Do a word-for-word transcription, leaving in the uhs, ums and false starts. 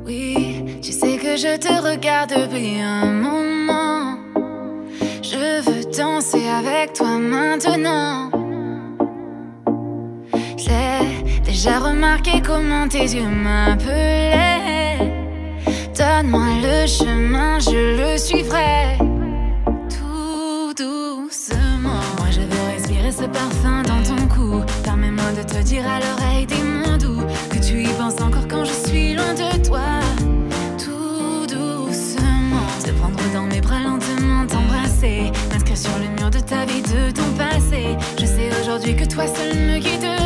Oui, tu sais que je te regarde depuis un moment. Je veux danser avec toi maintenant. J'ai déjà remarqué comment tes yeux m'appelaient. Donne-moi le chemin, je le suivrai. Tout doucement. Moi je veux respirer ce parfum dans ton cou. Permets-moi de te dire à l'oreille des mots doux, que tu y penses encore quand je suis loin de toi. Tout doucement. Te prendre dans mes bras lentement, t'embrasser, m'inscrire sur le mur de ta vie, de ton passé. Je sais aujourd'hui que toi seul me guide.